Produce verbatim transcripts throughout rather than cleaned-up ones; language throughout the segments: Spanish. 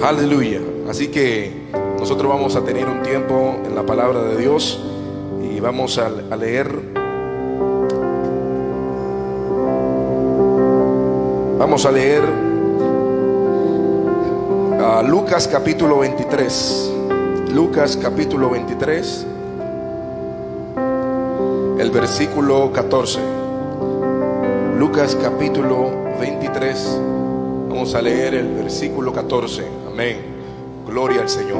Aleluya. Así que nosotros vamos a tener un tiempo en la palabra de Dios y vamos a, a leer. Vamos a leer a Lucas capítulo veintitrés. Lucas capítulo veintitrés, el versículo catorce. Lucas capítulo veintitrés, vamos a leer el versículo catorce. Amén. Gloria al Señor.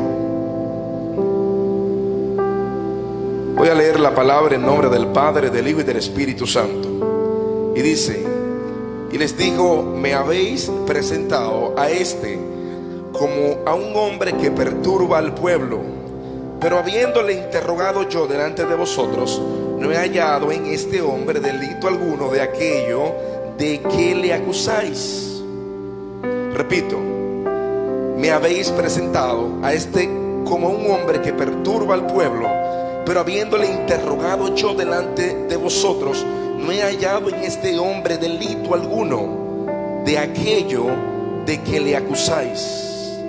Voy a leer la palabra en nombre del Padre, del Hijo y del Espíritu Santo. Y dice: y les dijo, me habéis presentado a este como a un hombre que perturba al pueblo, pero habiéndole interrogado yo delante de vosotros, no he hallado en este hombre delito alguno de aquello de que le acusáis. Repito, me habéis presentado a este como un hombre que perturba al pueblo, pero habiéndole interrogado yo delante de vosotros, no he hallado en este hombre delito alguno de aquello de que le acusáis.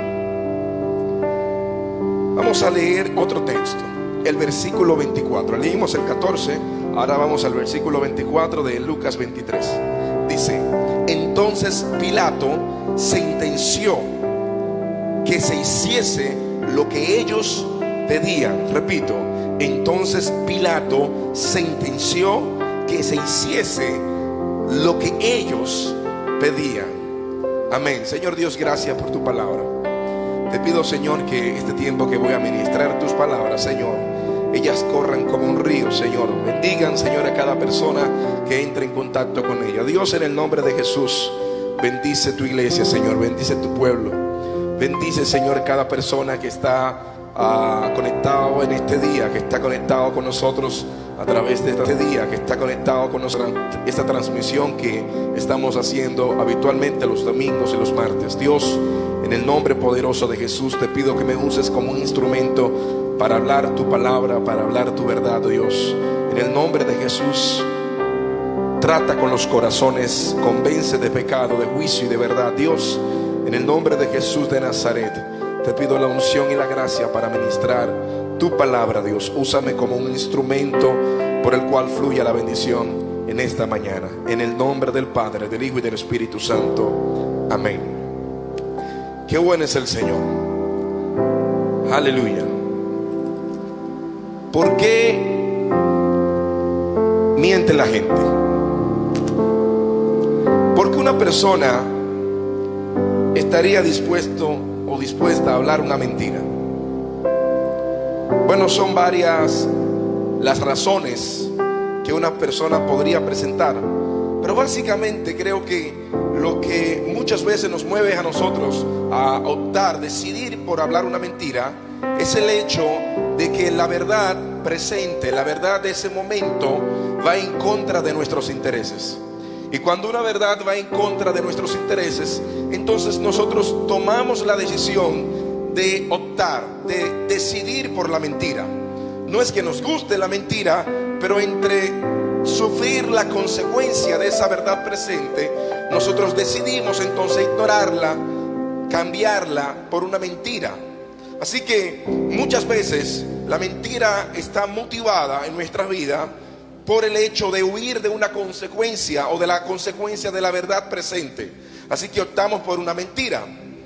Vamos a leer otro texto, el versículo veinticuatro. Leímos el catorce, ahora vamos al versículo veinticuatro de Lucas veintitrés. Dice: entonces Pilato sentenció que se hiciese lo que ellos pedían. Repito, entonces Pilato sentenció que se hiciese lo que ellos pedían. Amén. Señor Dios, gracias por tu palabra. Te pido, Señor, que este tiempo que voy a ministrar tus palabras, Señor, ellas corran como un río, Señor. Bendigan, Señor, a cada persona que entre en contacto con ella. Dios, en el nombre de Jesús, bendice tu iglesia, Señor. Bendice tu pueblo. Bendice, Señor, cada persona que está uh, conectado en este día, que está conectado con nosotros a través de este día, que está conectado con nosotros, esta transmisión que estamos haciendo habitualmente los domingos y los martes. Dios, en el nombre poderoso de Jesús, te pido que me uses como un instrumento para hablar tu palabra, para hablar tu verdad, Dios. En el nombre de Jesús, trata con los corazones, convence de pecado, de juicio y de verdad. Dios, en el nombre de Jesús de Nazaret, te pido la unción y la gracia para ministrar tu palabra, Dios. Úsame como un instrumento por el cual fluya la bendición en esta mañana. En el nombre del Padre, del Hijo y del Espíritu Santo. Amén. Qué bueno es el Señor. Aleluya. ¿Por qué miente la gente? Porque una persona estaría dispuesto o dispuesta a hablar una mentira. Bueno, son varias las razones que una persona podría presentar, pero básicamente creo que lo que muchas veces nos mueve a nosotros a optar, decidir por hablar una mentira, es el hecho de que la verdad presente, la verdad de ese momento, va en contra de nuestros intereses. Y cuando una verdad va en contra de nuestros intereses, entonces nosotros tomamos la decisión de optar, de decidir por la mentira. No es que nos guste la mentira, pero entre sufrir la consecuencia de esa verdad presente, nosotros decidimos entonces ignorarla, cambiarla por una mentira. Así que muchas veces la mentira está motivada en nuestra vida por el hecho de huir de una consecuencia o de la consecuencia de la verdad presente. Así que optamos por una mentira.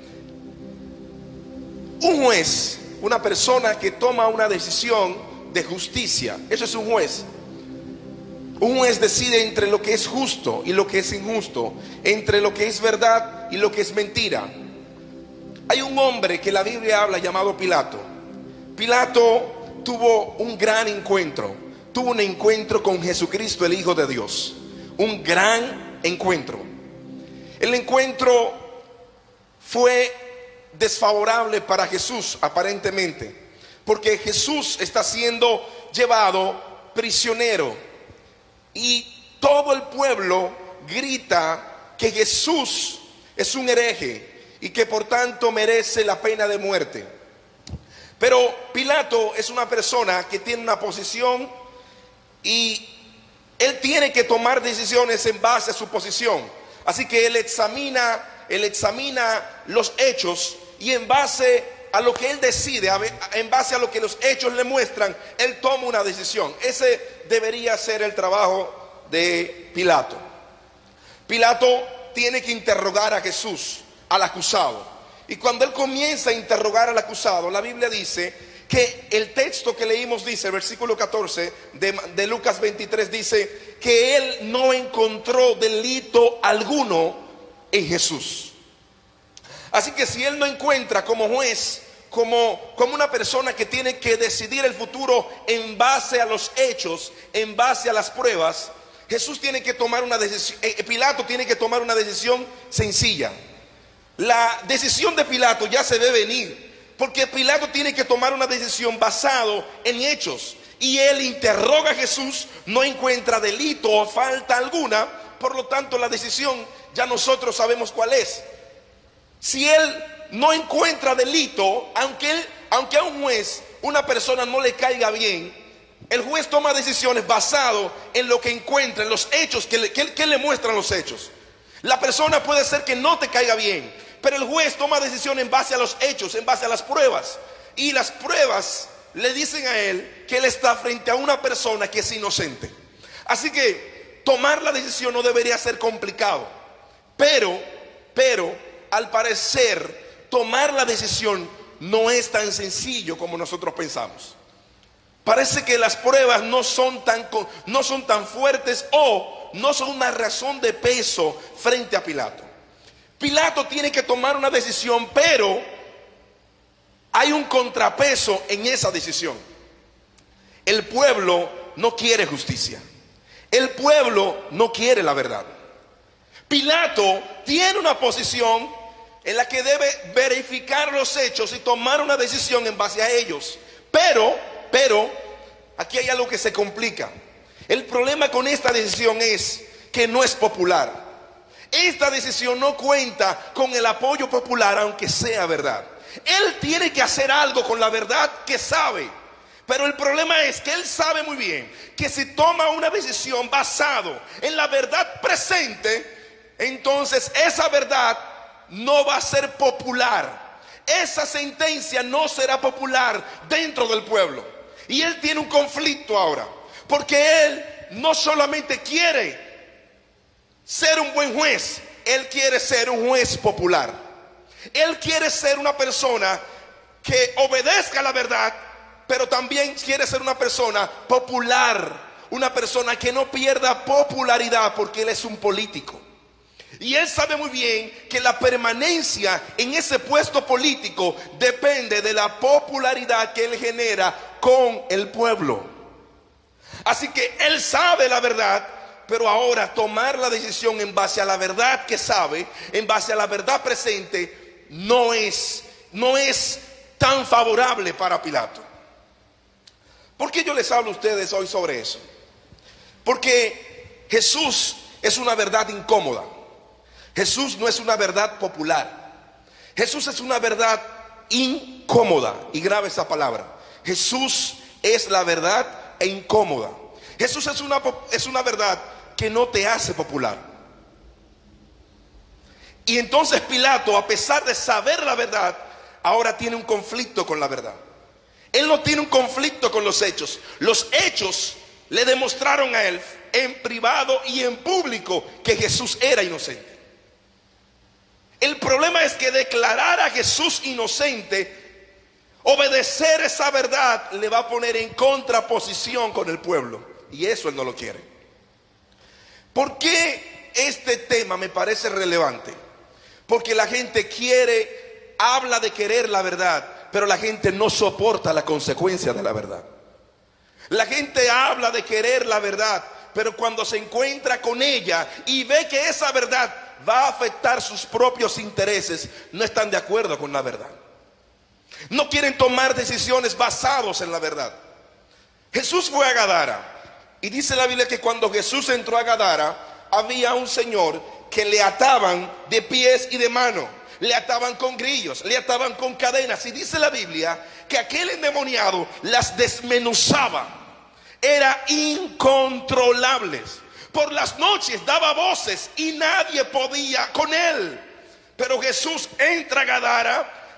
Un juez, una persona que toma una decisión de justicia, eso es un juez. Un juez decide entre lo que es justo y lo que es injusto, entre lo que es verdad y lo que es mentira. Hay un hombre que la Biblia habla llamado Pilato. Pilato tuvo un gran encuentro, tuvo un encuentro con Jesucristo, el Hijo de Dios. Un gran encuentro. El encuentro fue desfavorable para Jesús aparentemente, porque Jesús está siendo llevado prisionero. Y todo el pueblo grita que Jesús es un hereje y que por tanto merece la pena de muerte. Pero Pilato es una persona que tiene una posición y él tiene que tomar decisiones en base a su posición. Así que él examina, él examina los hechos y en base a lo que él decide, en base a lo que los hechos le muestran, él toma una decisión. Ese debería ser el trabajo de Pilato. Pilato tiene que interrogar a Jesús, al acusado. Y cuando él comienza a interrogar al acusado, la Biblia dice que el texto que leímos dice, el versículo catorce de, de Lucas veintitrés dice que él no encontró delito alguno en Jesús. Así que si él no encuentra como juez, como, como una persona que tiene que decidir el futuro en base a los hechos, en base a las pruebas, Jesús tiene que tomar una decisión, eh, Pilato tiene que tomar una decisión sencilla. La decisión de Pilato ya se ve venir, porque Pilato tiene que tomar una decisión basado en hechos. Y él interroga a Jesús, no encuentra delito o falta alguna, por lo tanto la decisión ya nosotros sabemos cuál es. Si él no encuentra delito, aunque, él, aunque a un juez una persona no le caiga bien, el juez toma decisiones basado en lo que encuentra, en los hechos que le, que, que le muestran los hechos. La persona puede ser que no te caiga bien, pero el juez toma decisión en base a los hechos, en base a las pruebas. Y las pruebas le dicen a él que él está frente a una persona que es inocente. Así que tomar la decisión no debería ser complicado. Pero, pero, al parecer, tomar la decisión no es tan sencillo como nosotros pensamos. Parece que las pruebas no son tan, no son tan fuertes o no son una razón de peso frente a Pilato. Pilato tiene que tomar una decisión, pero hay un contrapeso en esa decisión. El pueblo no quiere justicia. El pueblo no quiere la verdad. Pilato tiene una posición en la que debe verificar los hechos y tomar una decisión en base a ellos. Pero, pero, aquí hay algo que se complica. El problema con esta decisión es que no es popular. Esta decisión no cuenta con el apoyo popular, aunque sea verdad. Él tiene que hacer algo con la verdad que sabe. Pero el problema es que él sabe muy bien que si toma una decisión basado en la verdad presente, entonces esa verdad no va a ser popular. Esa sentencia no será popular dentro del pueblo. Y él tiene un conflicto ahora, porque él no solamente quiere ser un buen juez, él quiere ser un juez popular. Él quiere ser una persona que obedezca la verdad, pero también quiere ser una persona popular, una persona que no pierda popularidad, porque él es un político. Y él sabe muy bien que la permanencia en ese puesto político depende de la popularidad que él genera con el pueblo. Así que él sabe la verdad, pero ahora tomar la decisión en base a la verdad que sabe, en base a la verdad presente, no es, no es tan favorable para Pilato. ¿Por qué yo les hablo a ustedes hoy sobre eso? Porque Jesús es una verdad incómoda. Jesús no es una verdad popular. Jesús es una verdad incómoda. Y grave esa palabra. Jesús es la verdad e incómoda. Jesús es una, es una verdad que no te hace popular. Y entonces Pilato, a pesar de saber la verdad, ahora tiene un conflicto con la verdad. Él no tiene un conflicto con los hechos. Los hechos le demostraron a él en privado y en público que Jesús era inocente. El problema es que declarar a Jesús inocente, obedecer esa verdad, le va a poner en contraposición con el pueblo. Y eso él no lo quiere. ¿Por qué este tema me parece relevante? Porque la gente quiere, habla de querer la verdad, pero la gente no soporta la consecuencia de la verdad. La gente habla de querer la verdad, pero cuando se encuentra con ella y ve que esa verdad va a afectar sus propios intereses, no están de acuerdo con la verdad. No quieren tomar decisiones basadas en la verdad. Jesús fue a Gadara. Y dice la Biblia que cuando Jesús entró a Gadara, había un señor que le ataban de pies y de manos, le ataban con grillos, le ataban con cadenas. Y dice la Biblia que aquel endemoniado las desmenuzaba. Era incontrolable. Por las noches daba voces y nadie podía con él. Pero Jesús entra a Gadara,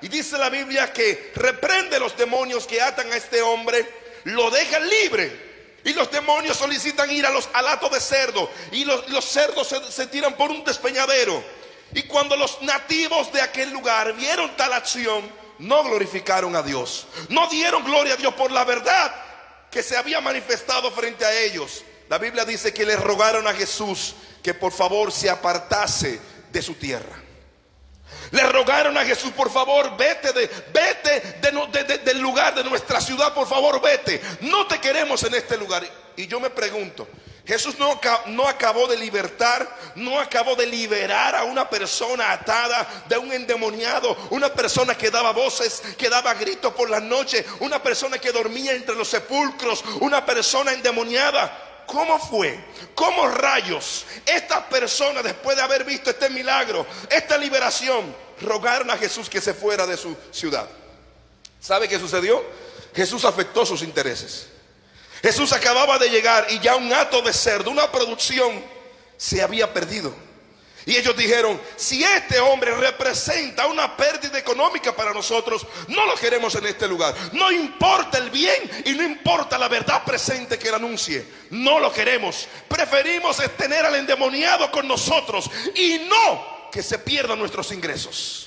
Y dice la Biblia que reprende los demonios que atan a este hombre, lo dejan libre. Y los demonios solicitan ir a los, al hato de cerdo. Y los, los cerdos se, se tiran por un despeñadero. Y cuando los nativos de aquel lugar vieron tal acción, no glorificaron a Dios. No dieron gloria a Dios por la verdad que se había manifestado frente a ellos. La Biblia dice que le rogaron a Jesús que por favor se apartase de su tierra. Le rogaron a Jesús, por favor, vete, de, vete de, de, de, del lugar de nuestra ciudad, por favor, vete. No te queremos en este lugar. Y yo me pregunto, Jesús no, no acabó de libertar, no acabó de liberar a una persona atada de un endemoniado, una persona que daba voces, que daba gritos por la noche, una persona que dormía entre los sepulcros, una persona endemoniada. ¿Cómo fue? ¿Cómo rayos estas personas, después de haber visto este milagro, esta liberación, rogaron a Jesús que se fuera de su ciudad? ¿Sabe qué sucedió? Jesús afectó sus intereses. Jesús acababa de llegar y ya un hato de cerdo, una producción, se había perdido. Y ellos dijeron, si este hombre representa una pérdida económica para nosotros, no lo queremos en este lugar. No importa el bien y no importa la verdad presente que él anuncie, no lo queremos. Preferimos tener al endemoniado con nosotros y no que se pierdan nuestros ingresos.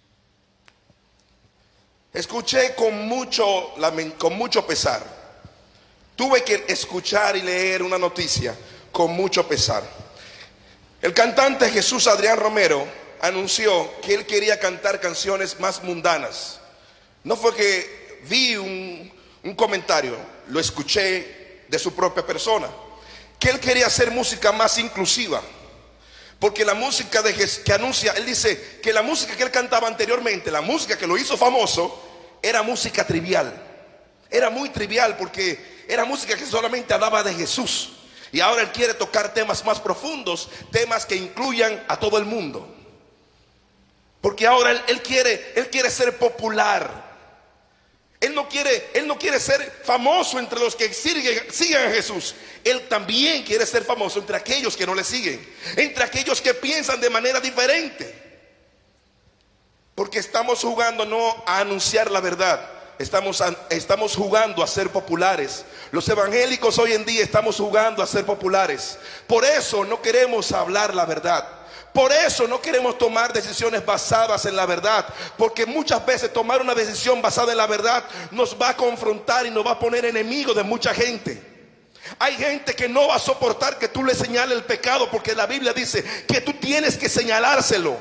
Escuché con mucho, con mucho pesar. Tuve que escuchar y leer una noticia con mucho pesar. El cantante Jesús Adrián Romero anunció que él quería cantar canciones más mundanas. No fue que vi un, un comentario, lo escuché de su propia persona, que él quería hacer música más inclusiva. Porque la música de Jesús, que anuncia, él dice que la música que él cantaba anteriormente, la música que lo hizo famoso, era música trivial. Era muy trivial porque era música que solamente hablaba de Jesús. Y ahora él quiere tocar temas más profundos, temas que incluyan a todo el mundo. Porque ahora él, él, quiere, él quiere ser popular. Él no quiere, él no quiere ser famoso entre los que siguen, siguen a Jesús. Él también quiere ser famoso entre aquellos que no le siguen, entre aquellos que piensan de manera diferente. Porque estamos jugando no a anunciar la verdad. Estamos, estamos jugando a ser populares. Los evangélicos hoy en día estamos jugando a ser populares. Por eso no queremos hablar la verdad. Por eso no queremos tomar decisiones basadas en la verdad. Porque muchas veces tomar una decisión basada en la verdad nos va a confrontar y nos va a poner enemigos de mucha gente. Hay gente que no va a soportar que tú le señales el pecado, porque la Biblia dice que tú tienes que señalárselo.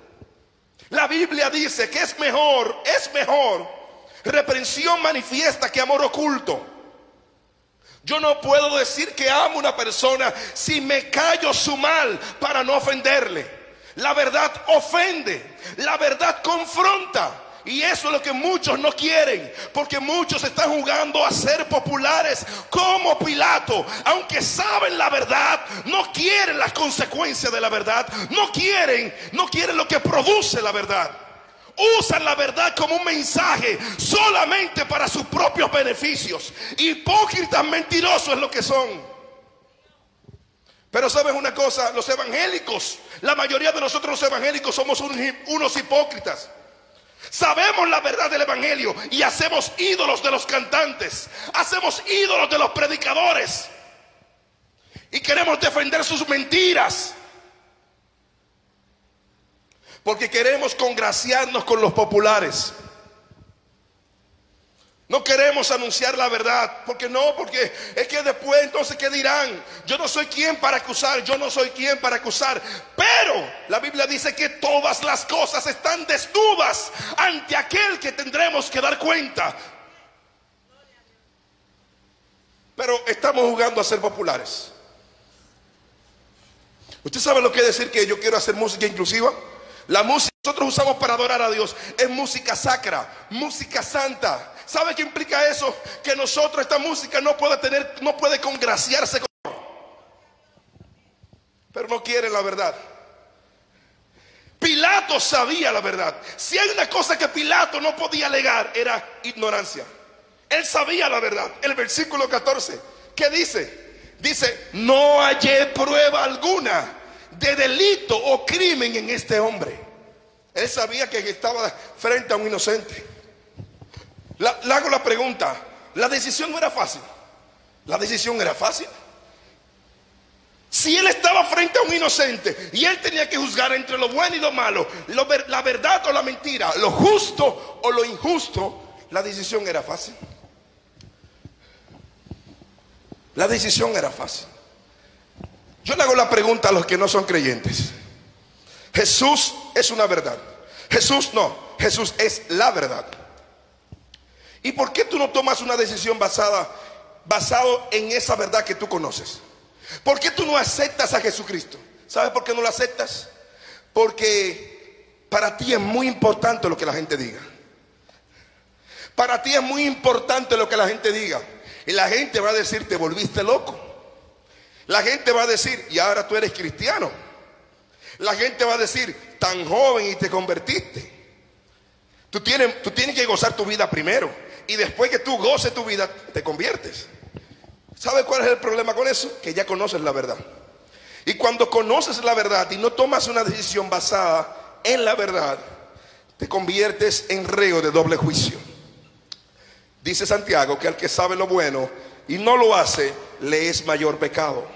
La Biblia dice que es mejor, es mejor reprensión manifiesta que amor oculto. Yo no puedo decir que amo a una persona si me callo su mal para no ofenderle. La verdad ofende, la verdad confronta. Y eso es lo que muchos no quieren, porque muchos están jugando a ser populares como Pilato. Aunque saben la verdad, no quieren las consecuencias de la verdad. No quieren, no quieren lo que produce la verdad. Usan la verdad como un mensaje solamente para sus propios beneficios. Hipócritas, mentirosos es lo que son. Pero ¿saben una cosa? Los evangélicos, la mayoría de nosotros los evangélicos somos unos hipócritas. Sabemos la verdad del evangelio y hacemos ídolos de los cantantes, hacemos ídolos de los predicadores y queremos defender sus mentiras. Porque queremos congraciarnos con los populares. No queremos anunciar la verdad. Porque no, porque es que después entonces ¿qué dirán? Yo no soy quien para acusar, yo no soy quien para acusar. Pero la Biblia dice que todas las cosas están desnudas ante aquel que tendremos que dar cuenta. Pero estamos jugando a ser populares. ¿Usted sabe lo que es decir que yo quiero hacer música inclusiva? La música que nosotros usamos para adorar a Dios es música sacra, música santa. ¿Sabe qué implica eso? Que nosotros esta música no puede tener, no puede congraciarse con... Pero no quieren la verdad. Pilato sabía la verdad. Si hay una cosa que Pilato no podía alegar, era ignorancia. Él sabía la verdad. El versículo catorce, ¿qué dice? Dice, no hallé prueba alguna de delito o crimen en este hombre. Él sabía que estaba frente a un inocente. La- Le hago la pregunta, ¿la decisión no era fácil? La decisión era fácil. Si él estaba frente a un inocente y él tenía que juzgar entre lo bueno y lo malo, lo ver- la verdad o la mentira, lo justo o lo injusto, la decisión era fácil. La decisión era fácil. Yo le hago la pregunta a los que no son creyentes. Jesús es una verdad. Jesús no, Jesús es la verdad. ¿Y por qué tú no tomas una decisión basada, basado en esa verdad que tú conoces? ¿Por qué tú no aceptas a Jesucristo? ¿Sabes por qué no lo aceptas? Porque para ti es muy importante lo que la gente diga. Para ti es muy importante lo que la gente diga. Y la gente va a decir, te volviste loco. La gente va a decir, y ahora tú eres cristiano. La gente va a decir, tan joven y te convertiste. Tú tienes, tú tienes que gozar tu vida primero. Y después que tú goces tu vida, te conviertes. ¿Sabes cuál es el problema con eso? Que ya conoces la verdad. Y cuando conoces la verdad y no tomas una decisión basada en la verdad, te conviertes en reo de doble juicio. Dice Santiago que al que sabe lo bueno y no lo hace, le es mayor pecado.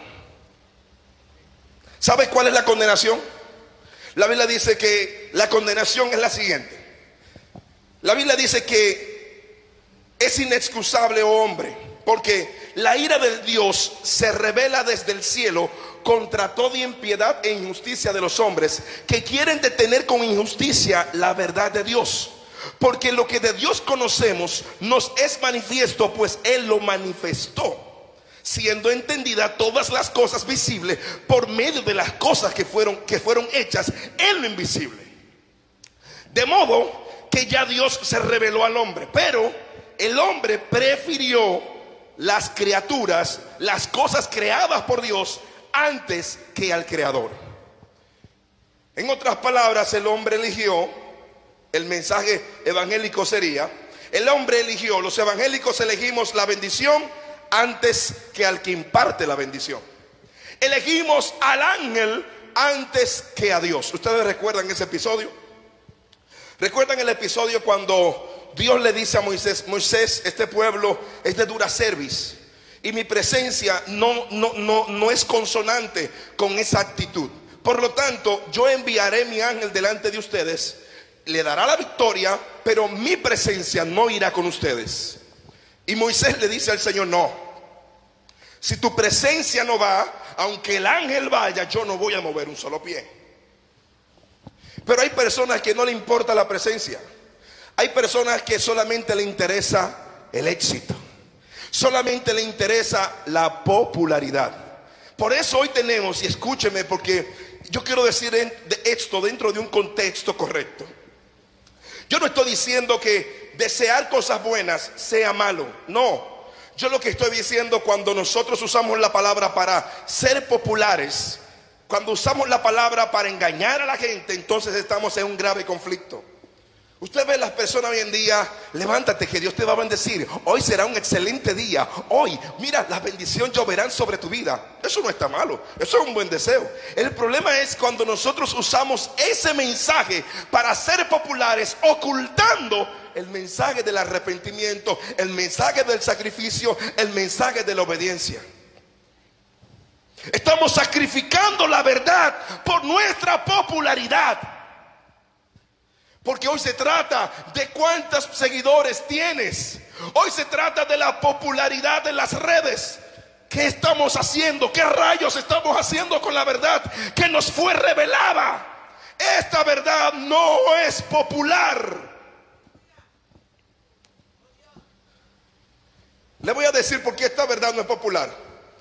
¿Sabes cuál es la condenación? La Biblia dice que la condenación es la siguiente. La Biblia dice que es inexcusable, oh hombre, porque la ira de Dios se revela desde el cielo contra toda impiedad e injusticia de los hombres que quieren detener con injusticia la verdad de Dios. Porque lo que de Dios conocemos nos es manifiesto, pues Él lo manifestó, siendo entendida todas las cosas visibles por medio de las cosas que fueron, que fueron hechas en lo invisible. De modo que ya Dios se reveló al hombre, pero el hombre prefirió las criaturas, las cosas creadas por Dios, antes que al Creador. En otras palabras, el hombre eligió, el mensaje evangélico sería, el hombre eligió, los evangélicos elegimos la bendición antes que al que imparte la bendición. Elegimos al ángel antes que a Dios. ¿Ustedes recuerdan ese episodio? ¿Recuerdan el episodio cuando Dios le dice a Moisés, Moisés, este pueblo es de dura cerviz y mi presencia no, no, no, no es consonante con esa actitud? Por lo tanto, yo enviaré mi ángel delante de ustedes, le dará la victoria, pero mi presencia no irá con ustedes. Y Moisés le dice al Señor, no, si tu presencia no va, aunque el ángel vaya, yo no voy a mover un solo pie. Pero hay personas que no le importa la presencia. Hay personas que solamente le interesa el éxito, solamente le interesa la popularidad. Por eso hoy tenemos, y escúcheme porque yo quiero decir esto dentro de un contexto correcto. Yo no estoy diciendo que desear cosas buenas sea malo, no. Yo lo que estoy diciendo, cuando nosotros usamos la palabra para ser populares, cuando usamos la palabra para engañar a la gente, entonces estamos en un grave conflicto. Usted ve a las personas hoy en día, levántate que Dios te va a bendecir, hoy será un excelente día, hoy, mira, las bendiciones lloverán sobre tu vida. Eso no está malo, eso es un buen deseo. El problema es cuando nosotros usamos ese mensaje para ser populares, ocultando el mensaje del arrepentimiento, el mensaje del sacrificio, el mensaje de la obediencia. Estamos sacrificando la verdad por nuestra popularidad. Porque hoy se trata de cuántos seguidores tienes. Hoy se trata de la popularidad de las redes. ¿Qué estamos haciendo? ¿Qué rayos estamos haciendo con la verdad que nos fue revelada? Esta verdad no es popular. Le voy a decir por qué esta verdad no es popular.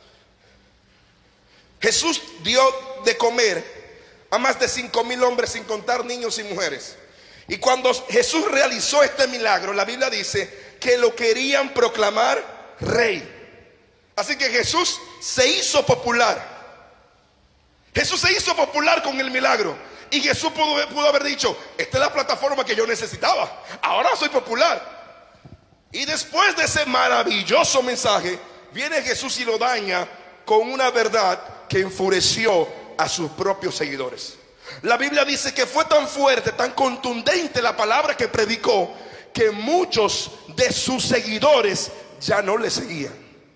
Jesús dio de comer a más de cinco mil hombres, sin contar niños y mujeres. Y cuando Jesús realizó este milagro, la Biblia dice que lo querían proclamar rey. Así que Jesús se hizo popular. Jesús se hizo popular con el milagro. Y Jesús pudo, pudo haber dicho, esta es la plataforma que yo necesitaba, ahora soy popular. Y después de ese maravilloso mensaje, viene Jesús y lo daña con una verdad que enfureció a sus propios seguidores. La Biblia dice que fue tan fuerte, tan contundente la palabra que predicó, que muchos de sus seguidores ya no le seguían.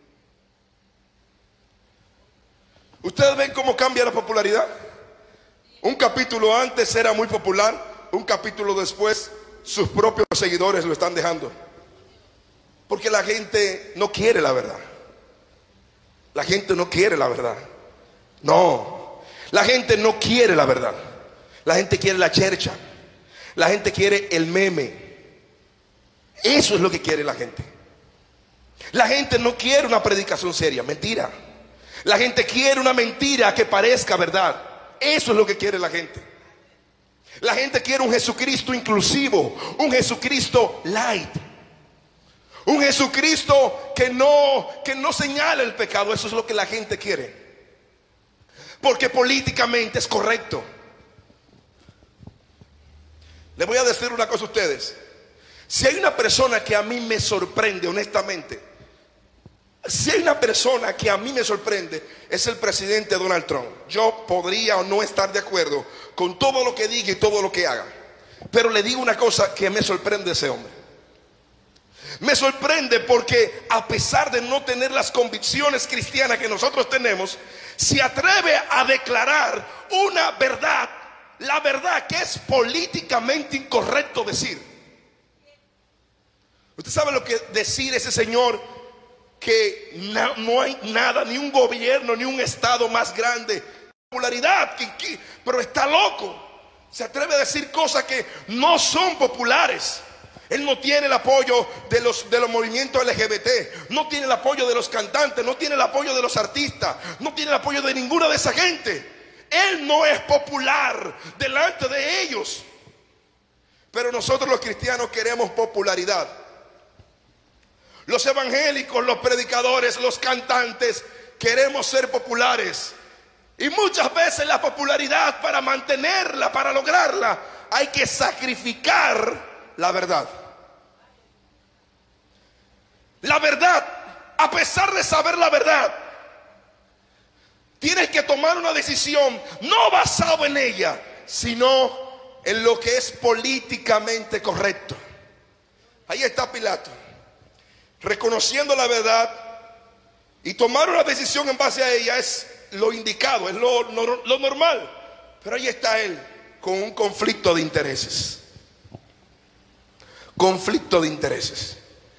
¿Ustedes ven cómo cambia la popularidad? Un capítulo antes era muy popular, un capítulo después sus propios seguidores lo están dejando. Porque la gente no quiere la verdad. La gente no quiere la verdad. No, la gente no quiere la verdad. La gente quiere la chercha. La gente quiere el meme. Eso es lo que quiere la gente. La gente no quiere una predicación seria, mentira. La gente quiere una mentira que parezca verdad. Eso es lo que quiere la gente. La gente quiere un Jesucristo inclusivo, un Jesucristo light, un Jesucristo que no, que no señala el pecado. Eso es lo que la gente quiere, porque políticamente es correcto. Les voy a decir una cosa a ustedes. Si hay una persona que a mí me sorprende, honestamente, si hay una persona que a mí me sorprende, es el presidente Donald Trump. Yo podría o no estar de acuerdo con todo lo que diga y todo lo que haga, pero le digo una cosa que me sorprende de ese hombre. Me sorprende porque a pesar de no tener las convicciones cristianas que nosotros tenemos, se atreve a declarar una verdad, la verdad que es políticamente incorrecto decir. ¿Usted sabe lo que decir ese señor? Que no, no hay nada, ni un gobierno, ni un estado más grande, popularidad, que, que, pero está loco. Se atreve a decir cosas que no son populares. Él no tiene el apoyo de los, de los movimientos L G B T, no tiene el apoyo de los cantantes, no tiene el apoyo de los artistas, no tiene el apoyo de ninguna de esa gente. Él no es popular delante de ellos. Pero nosotros los cristianos queremos popularidad. Los evangélicos, los predicadores, los cantantes queremos ser populares. Y muchas veces la popularidad, para mantenerla, para lograrla, hay que sacrificar la verdad. La verdad, a pesar de saber la verdad, tienes que tomar una decisión no basado en ella, sino en lo que es políticamente correcto. Ahí está Pilato, reconociendo la verdad, y tomar una decisión en base a ella es lo indicado, es lo, lo, lo normal. Pero ahí está él con un conflicto de intereses. Conflicto de intereses.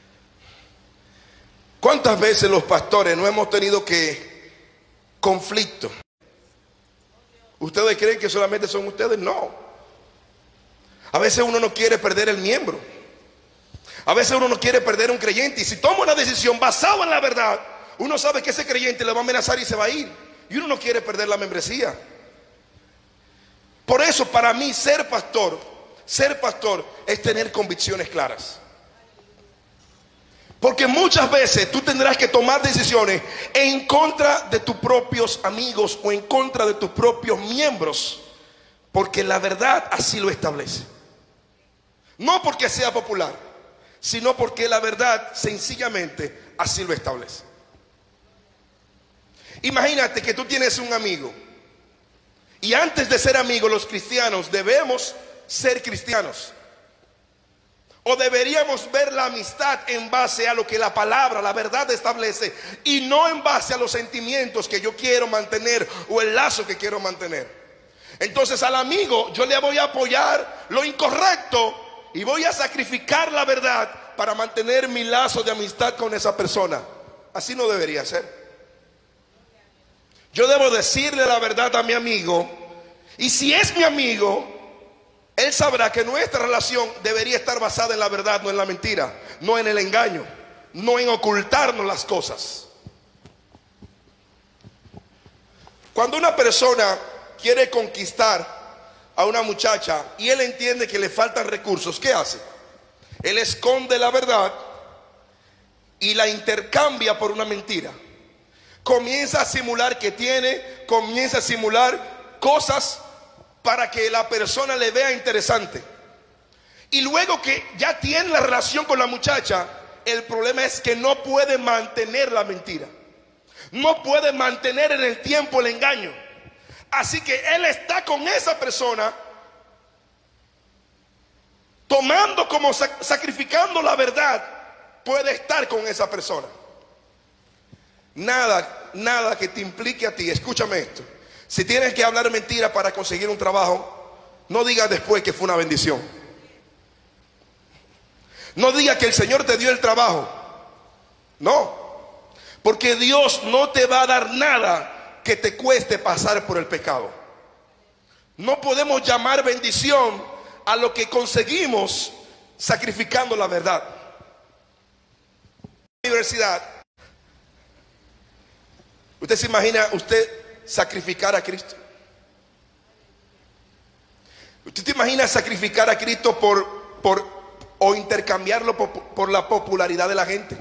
¿Cuántas veces los pastores no hemos tenido que conflicto? ¿Ustedes creen que solamente son ustedes? No. A veces uno no quiere perder el miembro. A veces uno no quiere perder un creyente, y si toma una decisión basada en la verdad, uno sabe que ese creyente le va a amenazar y se va a ir, y uno no quiere perder la membresía. Por eso, para mí, ser pastor, ser pastor es tener convicciones claras. Porque muchas veces tú tendrás que tomar decisiones en contra de tus propios amigos o en contra de tus propios miembros, porque la verdad así lo establece. No porque sea popular, sino porque la verdad sencillamente así lo establece. Imagínate que tú tienes un amigo, y antes de ser amigos, los cristianos debemos ser cristianos, o deberíamos ver la amistad en base a lo que la palabra, la verdad establece, y no en base a los sentimientos que yo quiero mantener o el lazo que quiero mantener. Entonces al amigo yo le voy a apoyar lo incorrecto y voy a sacrificar la verdad para mantener mi lazo de amistad con esa persona. Así no debería ser. Yo debo decirle la verdad a mi amigo, y si es mi amigo, él sabrá que nuestra relación debería estar basada en la verdad, no en la mentira, no en el engaño, no en ocultarnos las cosas. Cuando una persona quiere conquistar a una muchacha y él entiende que le faltan recursos, ¿qué hace? Él esconde la verdad y la intercambia por una mentira. Comienza a simular que tiene, comienza a simular cosas para que la persona le vea interesante. Y luego que ya tiene la relación con la muchacha, el problema es que no puede mantener la mentira, no puede mantener en el tiempo el engaño. Así que él está con esa persona, tomando como sacrificando la verdad, puede estar con esa persona. Nada, nada que te implique a ti. Escúchame esto. Si tienes que hablar mentira para conseguir un trabajo, no digas después que fue una bendición. No digas que el Señor te dio el trabajo. No, porque Dios no te va a dar nada que te cueste pasar por el pecado. No podemos llamar bendición a lo que conseguimos sacrificando la verdad. Universidad. ¿Usted se imagina usted sacrificar a Cristo? ¿Usted te imagina sacrificar a Cristo por, por o intercambiarlo por, por la popularidad de la gente?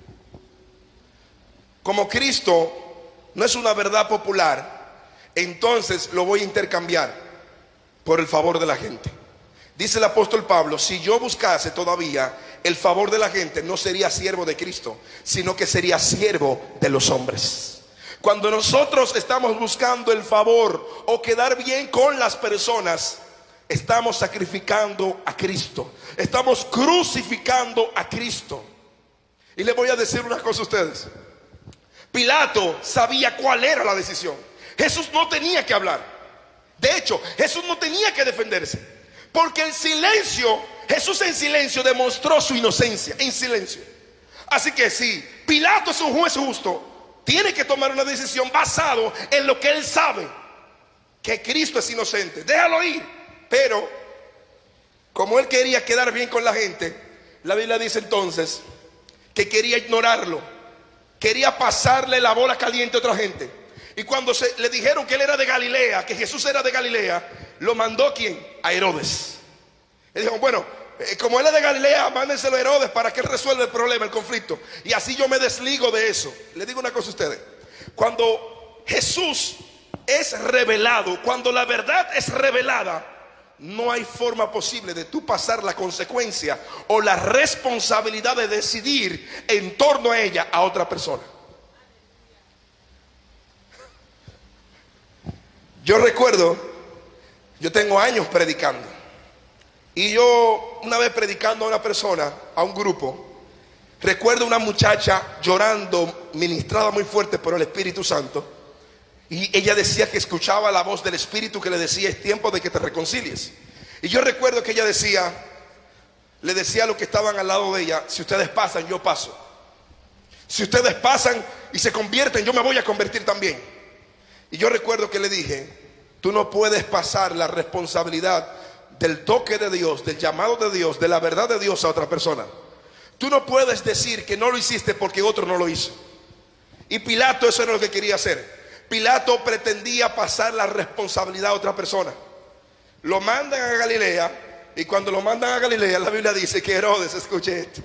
Como Cristo no es una verdad popular, entonces lo voy a intercambiar por el favor de la gente. Dice el apóstol Pablo: si yo buscase todavía el favor de la gente, no sería siervo de Cristo, sino que sería siervo de los hombres. Cuando nosotros estamos buscando el favor o quedar bien con las personas, estamos sacrificando a Cristo, estamos crucificando a Cristo. Y les voy a decir una cosa a ustedes. Pilato sabía cuál era la decisión. Jesús no tenía que hablar. De hecho, Jesús no tenía que defenderse, porque en silencio, Jesús en silencio demostró su inocencia, en silencio. Así que si Pilato es un juez justo, tiene que tomar una decisión basado en lo que él sabe, que Cristo es inocente. Déjalo ir. Pero como él quería quedar bien con la gente, la Biblia dice entonces que quería ignorarlo, quería pasarle la bola caliente a otra gente. Y cuando se, le dijeron que él era de Galilea, que Jesús era de Galilea, lo mandó ¿quién? A Herodes. Él dijo: bueno, eh, como él es de Galilea, mándenselo a Herodes para que él resuelva el problema, el conflicto, y así yo me desligo de eso. Le digo una cosa a ustedes: cuando Jesús es revelado, cuando la verdad es revelada, no hay forma posible de tú pasar la consecuencia o la responsabilidad de decidir en torno a ella a otra persona. Yo recuerdo, yo tengo años predicando, y yo una vez predicando a una persona, a un grupo, recuerdo una muchacha llorando, ministrada muy fuerte por el Espíritu Santo, y ella decía que escuchaba la voz del Espíritu que le decía: es tiempo de que te reconcilies. Y yo recuerdo que ella decía, le decía a los que estaban al lado de ella: si ustedes pasan, yo paso. Si ustedes pasan y se convierten, yo me voy a convertir también. Y yo recuerdo que le dije: tú no puedes pasar la responsabilidad del toque de Dios, del llamado de Dios, de la verdad de Dios a otra persona. Tú no puedes decir que no lo hiciste porque otro no lo hizo. Y Pilato eso era lo que quería hacer. Pilato pretendía pasar la responsabilidad a otra persona. Lo mandan a Galilea, y cuando lo mandan a Galilea, la Biblia dice que Herodes, escuche esto,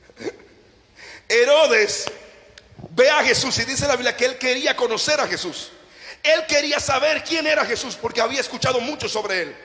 Herodes ve a Jesús, y dice la Biblia que él quería conocer a Jesús. Él quería saber quién era Jesús, porque había escuchado mucho sobre él.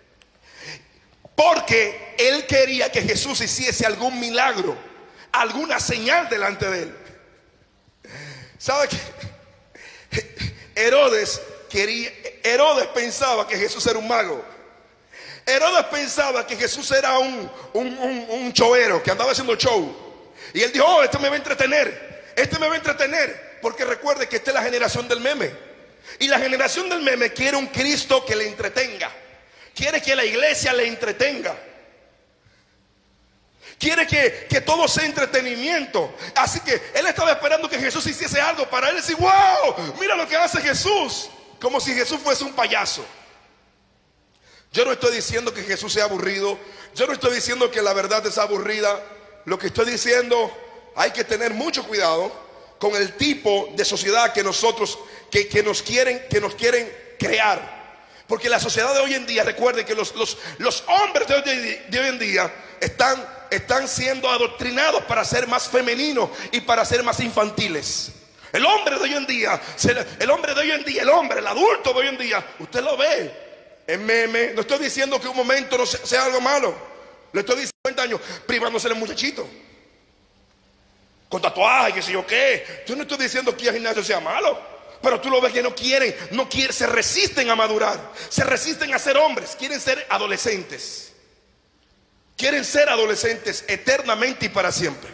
Porque él quería que Jesús hiciese algún milagro, alguna señal delante de él. ¿Sabe qué? Herodes quería, Herodes pensaba que Jesús era un mago. Herodes pensaba que Jesús era un, un, un, un showero que andaba haciendo show. Y él dijo: oh, este me va a entretener, este me va a entretener. Porque recuerde que esta es la generación del meme. Y la generación del meme quiere un Cristo que le entretenga, quiere que la iglesia le entretenga, quiere que, que todo sea entretenimiento. Así que él estaba esperando que Jesús hiciese algo para él decir: wow, mira lo que hace Jesús. Como si Jesús fuese un payaso. Yo no estoy diciendo que Jesús sea aburrido, yo no estoy diciendo que la verdad es aburrida. Lo que estoy diciendo, hay que tener mucho cuidado con el tipo de sociedad que nosotros que, que nos quieren que nos quieren crear. Porque la sociedad de hoy en día, recuerden que los, los, los hombres de hoy, de hoy en día están, están siendo adoctrinados para ser más femeninos y para ser más infantiles. El hombre de hoy en día, el hombre de hoy en día, el hombre, el adulto de hoy en día, usted lo ve en meme. No estoy diciendo que un momento no sea, sea algo malo. Le estoy diciendo cincuenta años privándose del muchachito con tatuajes, que sé yo qué. Yo no estoy diciendo que ir al gimnasio sea malo, pero tú lo ves que no quieren, no quieren, se resisten a madurar, se resisten a ser hombres, quieren ser adolescentes. Quieren ser adolescentes eternamente y para siempre.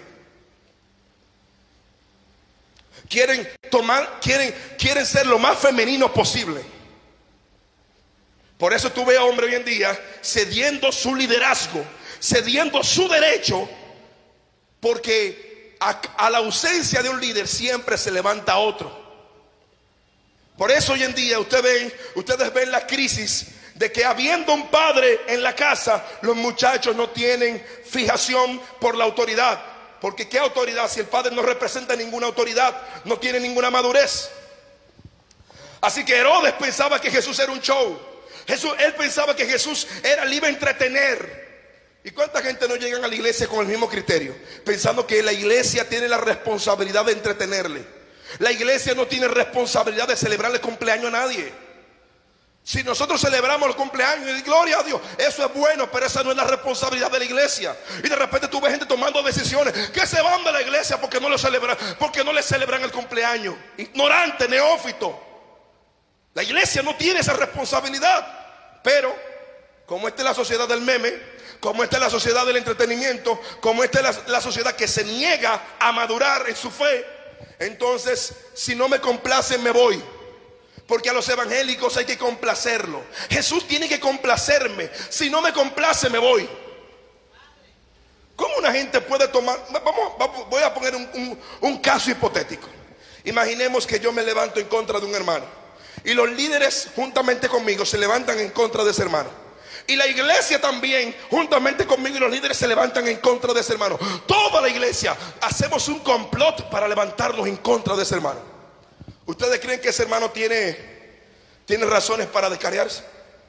Quieren tomar, quieren, quieren ser lo más femenino posible. Por eso tú ves a hombres hoy en día cediendo su liderazgo, cediendo su derecho, porque a, a la ausencia de un líder siempre se levanta otro. Por eso hoy en día ustedes ven, ustedes ven la crisis de que habiendo un padre en la casa, los muchachos no tienen fijación por la autoridad. Porque ¿qué autoridad? Si el padre no representa ninguna autoridad, no tiene ninguna madurez. Así que Herodes pensaba que Jesús era un show. Jesús, él pensaba que Jesús era, le iba a entretener. ¿Y cuánta gente no llegan a la iglesia con el mismo criterio? Pensando que la iglesia tiene la responsabilidad de entretenerle. La iglesia no tiene responsabilidad de celebrarle cumpleaños a nadie. Si nosotros celebramos el cumpleaños y gloria a Dios, eso es bueno, pero esa no es la responsabilidad de la iglesia. Y de repente tú ves gente tomando decisiones que se van de la iglesia porque no le celebran, porque no le celebran el cumpleaños. Ignorante, neófito. La iglesia no tiene esa responsabilidad. Pero como esta es la sociedad del meme, como esta es la sociedad del entretenimiento, como esta es la, la sociedad que se niega a madurar en su fe, entonces si no me complacen me voy. Porque a los evangélicos hay que complacerlo. Jesús tiene que complacerme. Si no me complace me voy. ¿Cómo una gente puede tomar? Vamos, vamos, voy a poner un, un, un caso hipotético. Imaginemos que yo me levanto en contra de un hermano y los líderes juntamente conmigo se levantan en contra de ese hermano. Y la iglesia también juntamente conmigo y los líderes se levantan en contra de ese hermano. Toda la iglesia hacemos un complot para levantarnos en contra de ese hermano. ¿Ustedes creen que ese hermano tiene, tiene razones para descarriarse?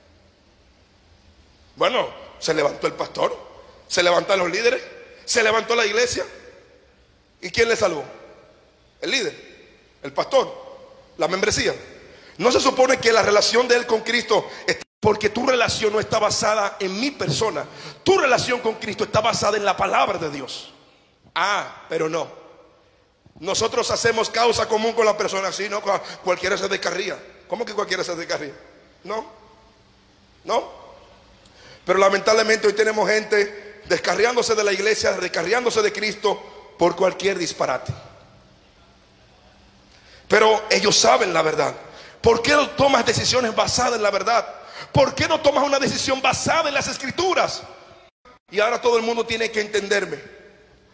Bueno, se levantó el pastor, se levantaron los líderes, se levantó la iglesia. ¿Y quién le salvó? El líder, el pastor, la membresía. No se supone que la relación de él con Cristo está, porque tu relación no está basada en mi persona. Tu relación con Cristo está basada en la palabra de Dios. Ah, pero no. Nosotros hacemos causa común con la persona. Así, no, cualquiera se descarría. ¿Cómo que cualquiera se descarría? No, no. Pero lamentablemente hoy tenemos gente descarriándose de la iglesia, descarriándose de Cristo por cualquier disparate. Pero ellos saben la verdad. ¿Por qué no tomas decisiones basadas en la verdad? ¿Por qué no tomas una decisión basada en las escrituras? Y ahora todo el mundo tiene que entenderme.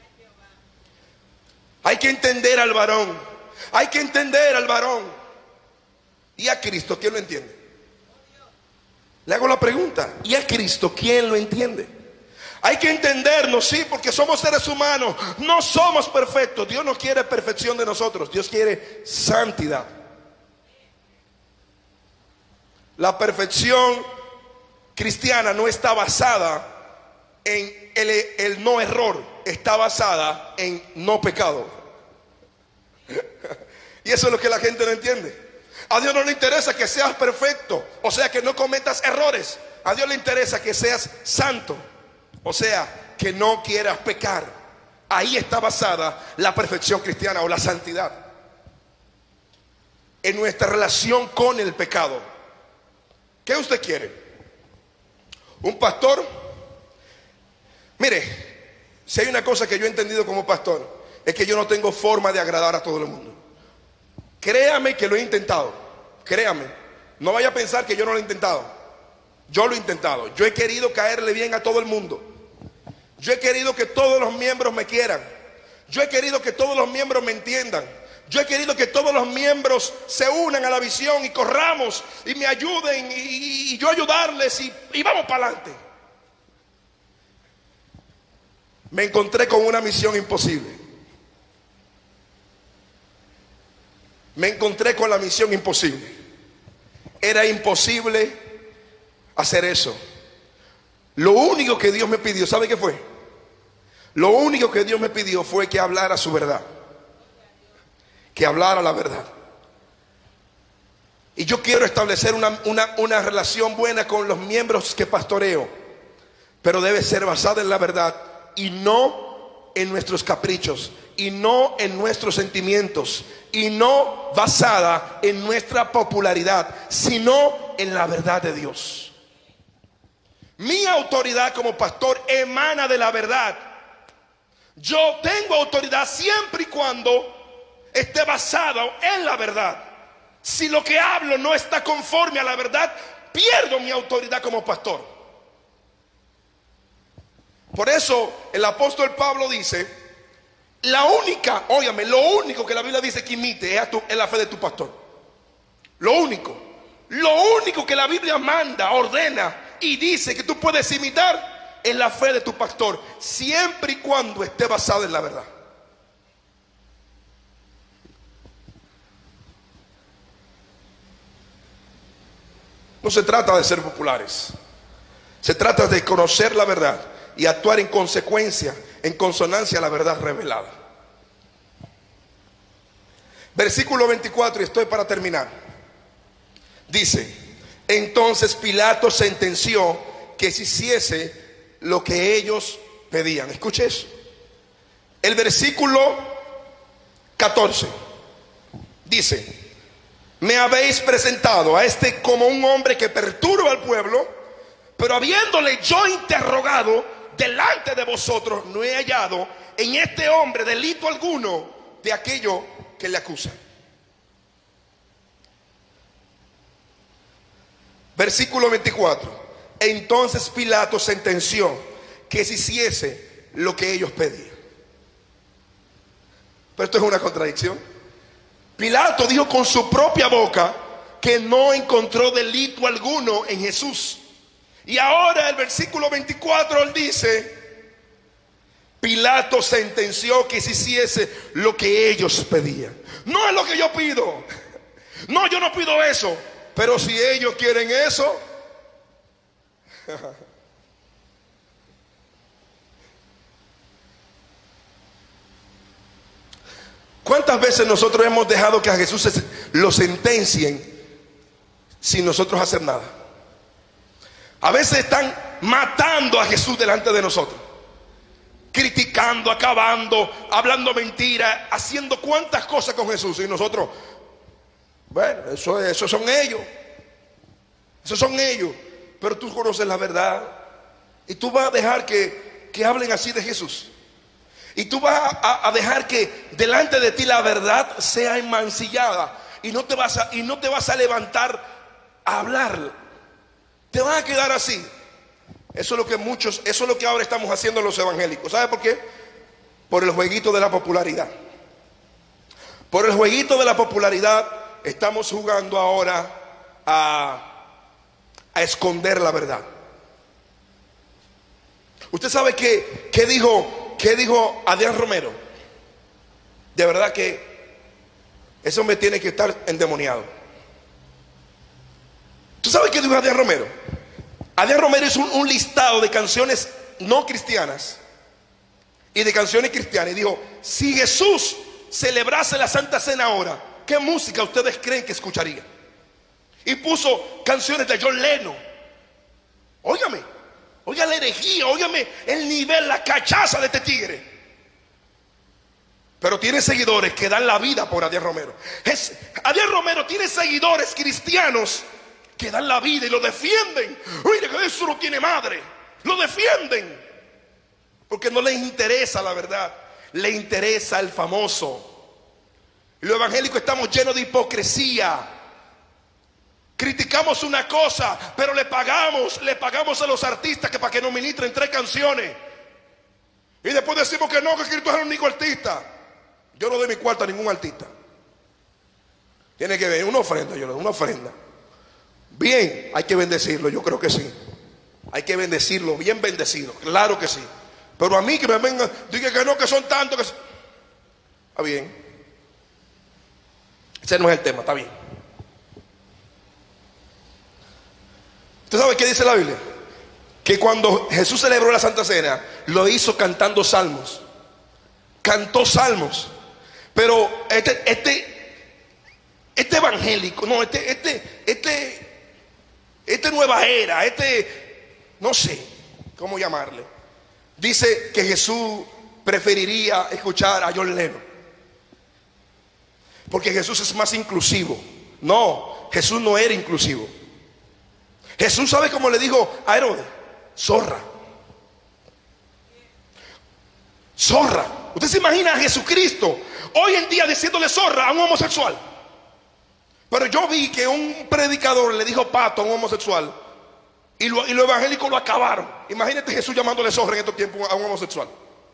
Hay que entender al varón. Hay que entender al varón. ¿Y a Cristo quién lo entiende? Le hago la pregunta. ¿Y a Cristo quién lo entiende? Hay que entendernos, sí, porque somos seres humanos. No somos perfectos. Dios no quiere perfección de nosotros. Dios quiere santidad. La perfección cristiana no está basada en el, el no error, está basada en no pecado. Y eso es lo que la gente no entiende. A Dios no le interesa que seas perfecto, o sea, que no cometas errores. A Dios le interesa que seas santo, o sea, que no quieras pecar. Ahí está basada la perfección cristiana o la santidad, en nuestra relación con el pecado. ¿Qué usted quiere? ¿Un pastor? Mire, si hay una cosa que yo he entendido como pastor, es que yo no tengo forma de agradar a todo el mundo. Créame que lo he intentado. Créame. No vaya a pensar que yo no lo he intentado. Yo lo he intentado. Yo he querido caerle bien a todo el mundo. Yo he querido que todos los miembros me quieran. Yo he querido que todos los miembros me entiendan. Yo he querido que todos los miembros se unan a la visión y corramos y me ayuden y, y, y yo ayudarles y, y vamos para adelante. Me encontré con una misión imposible. Me encontré con la misión imposible. Era imposible hacer eso. Lo único que Dios me pidió, ¿sabe qué fue? Lo único que Dios me pidió fue que hablara su verdad. Que hablara la verdad. Y yo quiero establecer una, una, una relación buena con los miembros que pastoreo, pero debe ser basada en la verdad y no en nuestros caprichos y no en nuestros sentimientos, y no basada en nuestra popularidad, sino en la verdad de Dios. Mi autoridad como pastor emana de la verdad. Yo tengo autoridad siempre y cuando esté basado en la verdad. Si lo que hablo no está conforme a la verdad, pierdo mi autoridad como pastor. Por eso el apóstol Pablo dice: la única, óyame, lo único que la Biblia dice que imite es, a tu, es la fe de tu pastor. Lo único, lo único que la Biblia manda, ordena y dice que tú puedes imitar es la fe de tu pastor, siempre y cuando esté basada en la verdad. No se trata de ser populares, se trata de conocer la verdad y actuar en consecuencia, en consonancia a la verdad revelada. Versículo veinticuatro, y estoy para terminar. Dice: entonces Pilato sentenció que se hiciese lo que ellos pedían. Escuche eso. El versículo catorce dice: me habéis presentado a este como un hombre que perturba al pueblo, pero habiéndole yo interrogado delante de vosotros, no he hallado en este hombre delito alguno de aquello que le acusa. Versículo veinticuatro. Entonces Pilato sentenció que se hiciese lo que ellos pedían. Pero esto es una contradicción. Pilato dijo con su propia boca que no encontró delito alguno en Jesús. Y ahora el versículo veinticuatro él dice: Pilato sentenció que se hiciese lo que ellos pedían. No es lo que yo pido. No, yo no pido eso. Pero si ellos quieren eso. ¿Cuántas veces nosotros hemos dejado que a Jesús lo sentencien sin nosotros hacer nada? A veces están matando a Jesús delante de nosotros, criticando, acabando, hablando mentiras, haciendo cuantas cosas con Jesús, y nosotros, bueno, eso, eso son ellos, esos son ellos. Pero tú conoces la verdad y tú vas a dejar que, que hablen así de Jesús. Y tú vas a, a dejar que delante de ti la verdad sea enmancillada, y no te vas a, y no te vas a levantar a hablar. Te vas a quedar así. Eso es lo que muchos, eso es lo que ahora estamos haciendo los evangélicos. ¿Sabe por qué? Por el jueguito de la popularidad. Por el jueguito de la popularidad estamos jugando ahora a, a esconder la verdad. Usted sabe que, que dijo, que dijo Adrián Romero. De verdad que eso me tiene que estar endemoniado. ¿Tú sabes qué dijo Adrián Romero? Adrián Romero hizo un, un listado de canciones no cristianas y de canciones cristianas, y dijo: si Jesús celebrase la Santa Cena ahora, ¿qué música ustedes creen que escucharía? Y puso canciones de John Lennon. Óigame, oiga la herejía, óigame el nivel, la cachaza de este tigre. Pero tiene seguidores que dan la vida por Adrián Romero. Es, Adrián Romero tiene seguidores cristianos que dan la vida y lo defienden. Mire que eso no tiene madre. Lo defienden porque no les interesa la verdad, le interesa el famoso. Y los evangélicos estamos llenos de hipocresía. Criticamos una cosa, pero le pagamos, le pagamos a los artistas que para que nos ministren tres canciones. Y después decimos que no, que Cristo es el único artista. Yo no doy mi cuarto a ningún artista. Tiene que venir una ofrenda, yo le doy una ofrenda. Bien, hay que bendecirlo, yo creo que sí. Hay que bendecirlo, bien bendecido, claro que sí. Pero a mí que me vengan, diga que no, que son tantos que... Está bien. Ese no es el tema, está bien. ¿Usted sabe qué dice la Biblia? Que cuando Jesús celebró la Santa Cena, lo hizo cantando salmos. Cantó salmos. Pero este, este, este evangélico, no, este, este, este... Esta nueva era, este, no sé cómo llamarle, dice que Jesús preferiría escuchar a John Lennon, porque Jesús es más inclusivo. No, Jesús no era inclusivo. Jesús, ¿sabe cómo le dijo a Herodes? Zorra. Zorra. ¿Usted se imagina a Jesucristo hoy en día diciéndole zorra a un homosexual? Pero yo vi que un predicador le dijo pato a un homosexual y, lo, y los evangélicos lo acabaron. Imagínate Jesús llamándole zorra en estos tiempos a un homosexual.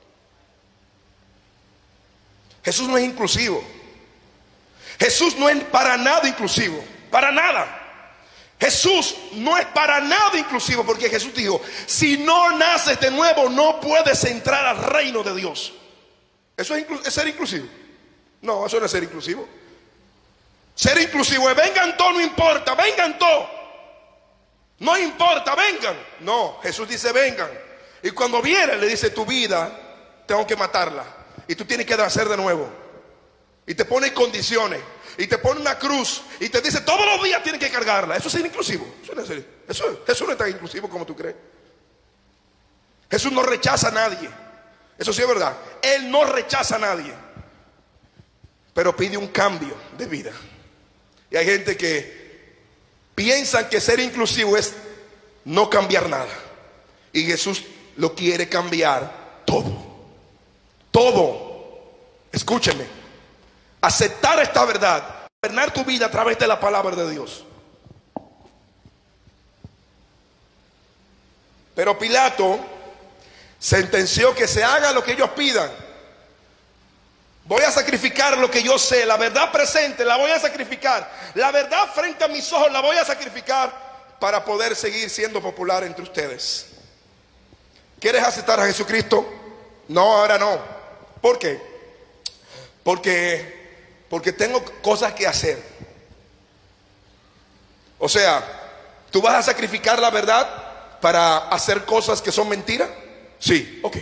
Jesús no es inclusivo. Jesús no es para nada inclusivo. Para nada. Jesús no es para nada inclusivo, porque Jesús dijo: si no naces de nuevo no puedes entrar al reino de Dios. ¿Eso es, es ser inclusivo? No, eso no es ser inclusivo. Ser inclusivo es vengan todos, no importa, vengan todos. No importa, vengan. No, Jesús dice vengan. Y cuando viene le dice: tu vida tengo que matarla y tú tienes que nacer de nuevo. Y te pone condiciones y te pone una cruz y te dice todos los días tienes que cargarla. Eso es ser inclusivo. Eso no es ser, eso, Jesús no es tan inclusivo como tú crees. Jesús no rechaza a nadie. Eso sí es verdad. Él no rechaza a nadie, pero pide un cambio de vida. Y hay gente que piensa que ser inclusivo es no cambiar nada, y Jesús lo quiere cambiar todo. Todo. Escúcheme. Aceptar esta verdad, gobernar tu vida a través de la palabra de Dios. Pero Pilato sentenció que se haga lo que ellos pidan. Voy a sacrificar lo que yo sé, la verdad presente la voy a sacrificar, la verdad frente a mis ojos la voy a sacrificar para poder seguir siendo popular entre ustedes. ¿Quieres aceptar a Jesucristo? No, ahora no. ¿Por qué? Porque Porque tengo cosas que hacer. O sea, ¿tú vas a sacrificar la verdad para hacer cosas que son mentiras? Sí, ok.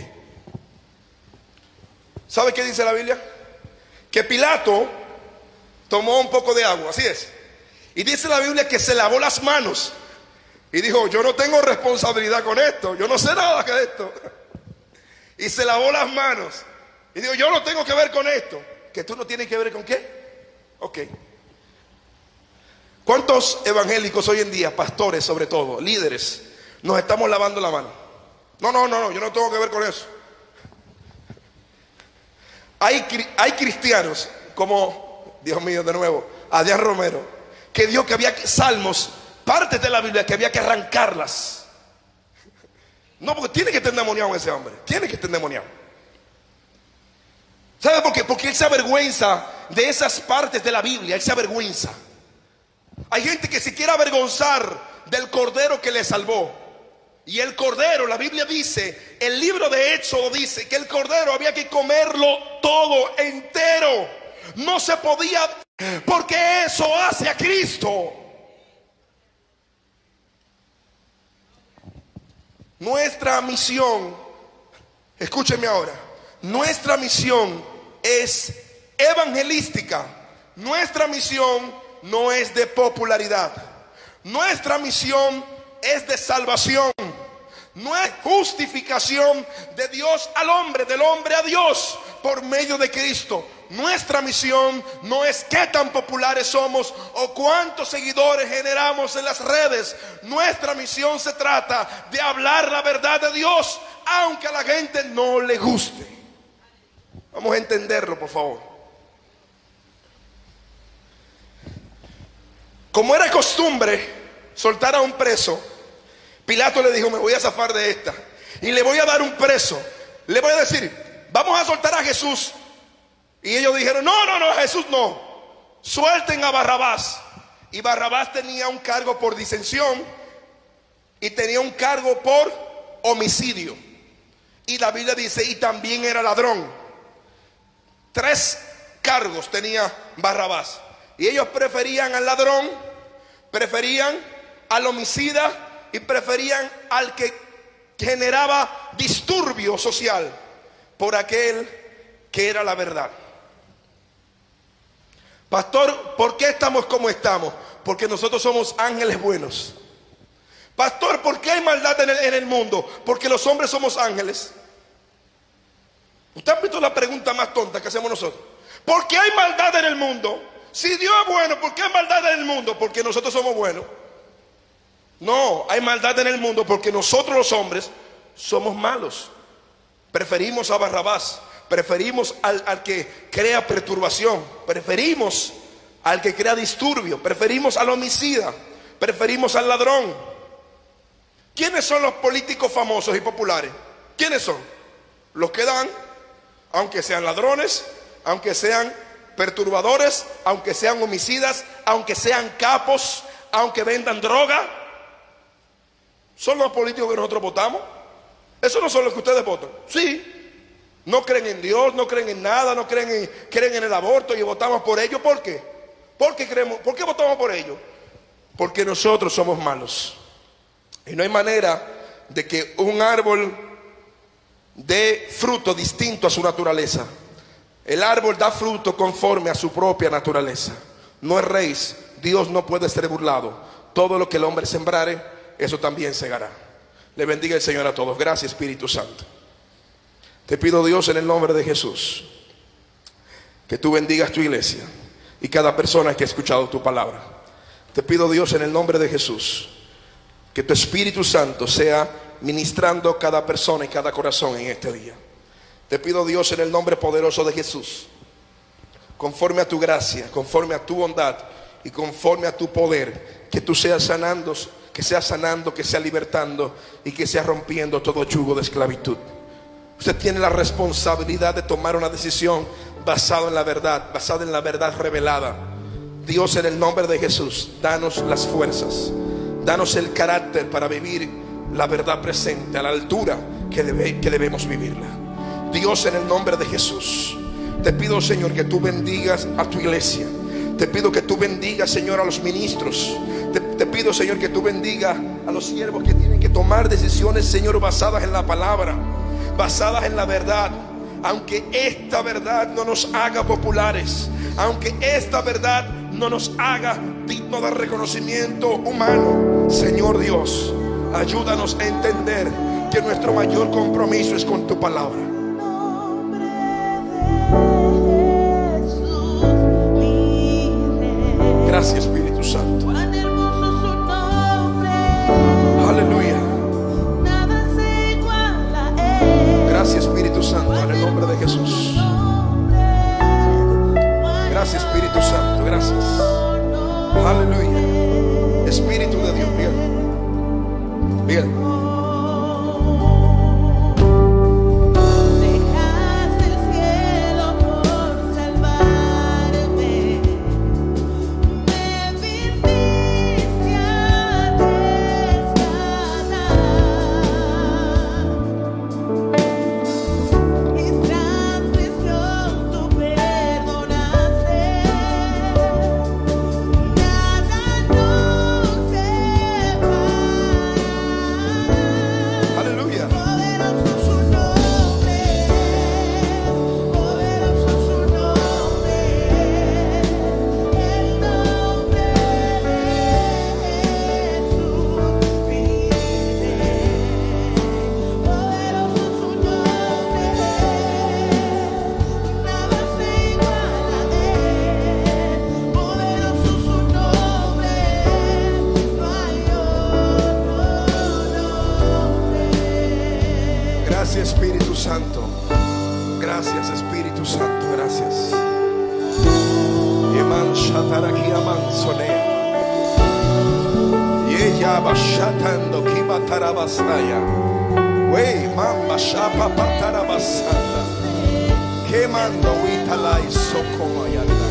¿Sabe qué dice la Biblia? Que Pilato tomó un poco de agua, así es. Y dice la Biblia que se lavó las manos y dijo: yo no tengo responsabilidad con esto, yo no sé nada de esto. Y se lavó las manos y dijo: yo no tengo que ver con esto. ¿Que tú no tienes que ver con qué? Ok. ¿Cuántos evangélicos hoy en día, pastores sobre todo, líderes, nos estamos lavando la mano? No, no, no, no, yo no tengo que ver con eso. Hay, hay cristianos como, Dios mío, de nuevo, Adrián Romero, que dijo que había salmos, partes de la Biblia que había que arrancarlas. No, porque tiene que estar endemoniado ese hombre, tiene que estar endemoniado. ¿Sabe por qué? Porque él se avergüenza de esas partes de la Biblia, él se avergüenza. Hay gente que se quiere avergonzar del cordero que le salvó. Y el cordero, la Biblia dice, el libro de Éxodo dice que el cordero había que comerlo todo entero. No se podía, porque eso hace a Cristo. Nuestra misión, escúcheme ahora, nuestra misión es evangelística. Nuestra misión no es de popularidad. Nuestra misión es de salvación. No es justificación de Dios al hombre, del hombre a Dios por medio de Cristo. Nuestra misión no es qué tan populares somos o cuántos seguidores generamos en las redes. Nuestra misión se trata de hablar la verdad de Dios, aunque a la gente no le guste. Vamos a entenderlo, por favor. Como era costumbre soltar a un preso, Pilato le dijo: me voy a zafar de esta y le voy a dar un preso. Le voy a decir: vamos a soltar a Jesús. Y ellos dijeron: no, no, no, Jesús no. Suelten a Barrabás. Y Barrabás tenía un cargo por disensión y tenía un cargo por homicidio. Y la Biblia dice: y también era ladrón. Tres cargos tenía Barrabás. Y ellos preferían al ladrón, preferían al homicida y preferían al que generaba disturbio social por aquel que era la verdad. Pastor, ¿por qué estamos como estamos? Porque nosotros somos ángeles buenos. Pastor, ¿por qué hay maldad en el, en el mundo? Porque los hombres somos ángeles. ¿Usted ha visto la pregunta más tonta que hacemos nosotros? ¿Por qué hay maldad en el mundo? Si Dios es bueno, ¿por qué hay maldad en el mundo? Porque nosotros somos buenos. No, hay maldad en el mundo porque nosotros los hombres somos malos. Preferimos a Barrabás, preferimos al, al que crea perturbación, preferimos al que crea disturbio, preferimos al homicida, preferimos al ladrón. ¿Quiénes son los políticos famosos y populares? ¿Quiénes son? Los que dan, aunque sean ladrones, aunque sean perturbadores, aunque sean homicidas, aunque sean capos, aunque vendan droga. ¿Son los políticos que nosotros votamos? ¿Esos no son los que ustedes votan? Sí. No creen en Dios, no creen en nada, no creen en, creen en el aborto y votamos por ellos. ¿Por qué? ¿Por qué creemos? ¿Por qué votamos por ellos? Porque nosotros somos malos. Y no hay manera de que un árbol dé fruto distinto a su naturaleza. El árbol da fruto conforme a su propia naturaleza. No es raíz. Dios no puede ser burlado. Todo lo que el hombre sembrare, eso también segará. Le bendiga el Señor a todos. Gracias, Espíritu Santo. Te pido, Dios, en el nombre de Jesús, que tú bendigas tu iglesia y cada persona que ha escuchado tu palabra. Te pido, Dios, en el nombre de Jesús, que tu Espíritu Santo sea ministrando cada persona y cada corazón en este día. Te pido, Dios, en el nombre poderoso de Jesús, conforme a tu gracia, conforme a tu bondad y conforme a tu poder, que tú seas sanando, que seas sanando, que seas libertando y que seas rompiendo todo yugo de esclavitud. Usted tiene la responsabilidad de tomar una decisión basada en la verdad, basada en la verdad revelada. Dios, en el nombre de Jesús, danos las fuerzas, danos el carácter para vivir la verdad presente a la altura que, debe, que debemos vivirla. Dios, en el nombre de Jesús, te pido, Señor, que tú bendigas a tu iglesia. Te pido que tú bendigas, Señor, a los ministros. Te, te pido, Señor, que tú bendigas a los siervos que tienen que tomar decisiones, Señor, basadas en la palabra, basadas en la verdad. Aunque esta verdad no nos haga populares, aunque esta verdad no nos haga digno de reconocimiento humano, Señor Dios, ayúdanos a entender que nuestro mayor compromiso es con tu palabra. Gracias, Espíritu Santo. Aleluya. Gracias, Espíritu Santo, en el nombre de Jesús. Gracias, Espíritu Santo, gracias. Aleluya. Espíritu de Dios, bien. Bien. Gracias, Espíritu Santo. Gracias, Espíritu Santo. Gracias. Yeman shataraki aman sonea. Yeya bashatando kibatarabasaya. Wey mamba shapa patarabasanda. Quemando witalai sokomayanda.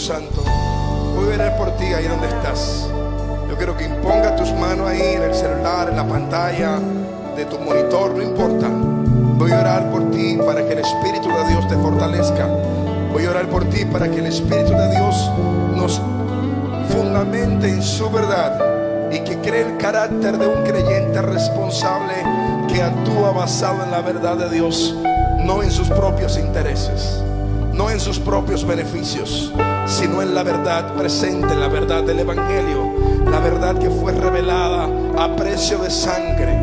Santo, voy a orar por ti ahí donde estás. Yo quiero que imponga tus manos ahí en el celular, en la pantalla de tu monitor, no importa. Voy a orar por ti para que el Espíritu de Dios te fortalezca. Voy a orar por ti para que el Espíritu de Dios nos fundamente en su verdad y que cree el carácter de un creyente responsable que actúa basado en la verdad de Dios, no en sus propios intereses, no en sus propios beneficios, sino en la verdad presente, en la verdad del Evangelio, la verdad que fue revelada a precio de sangre.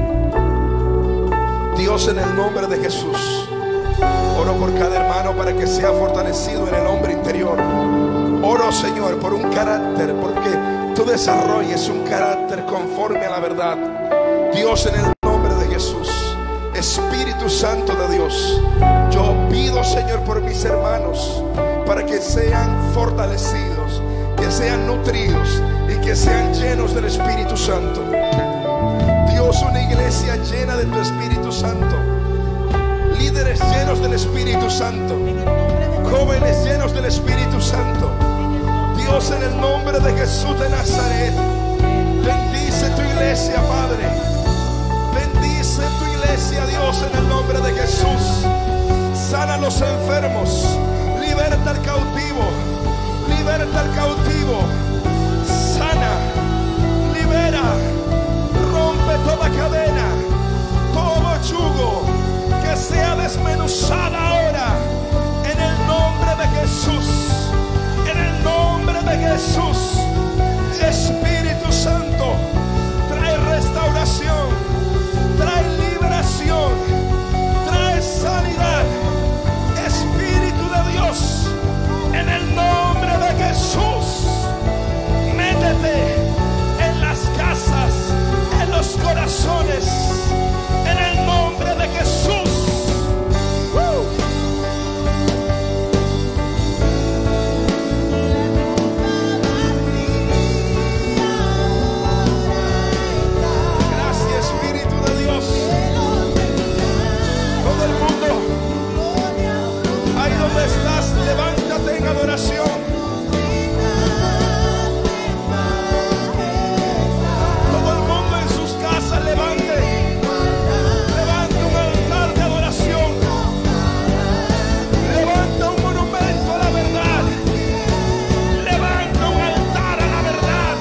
Dios, en el nombre de Jesús, oro por cada hermano para que sea fortalecido en el hombre interior. Oro, Señor, por un carácter, porque tú desarrolles un carácter conforme a la verdad. Dios, en el nombre de Jesús, Espíritu Santo de Dios, yo pido, Señor, por mis hermanos, para que sean fortalecidos, que sean nutridos y que sean llenos del Espíritu Santo. Dios, una iglesia llena de tu Espíritu Santo, líderes llenos del Espíritu Santo, jóvenes llenos del Espíritu Santo. Dios, en el nombre de Jesús de Nazaret, bendice tu iglesia, Padre. Bendice tu iglesia, Dios, en el nombre de Jesús. Sana a los enfermos, liberta al cautivo, liberta al cautivo, sana, libera, rompe toda cadena, todo yugo, que sea desmenuzada ahora, en el nombre de Jesús, en el nombre de Jesús. Espíritu Santo, trae restauración, trae liberación, trae sanidad. Espíritu de Dios, en el nombre de Jesús, métete en las casas, en los corazones, en el nombre de Jesús. ¡Uh! Gracias, Espíritu de Dios. Todo el mundo, ahí donde estás, levántate en adoración. Levante, levante un altar de adoración, levanta un monumento a la verdad, levanta un altar a la verdad.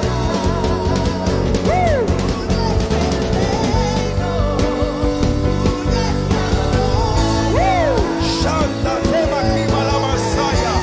¡Uh! ¡Uh! Shanta tema kima la masaya.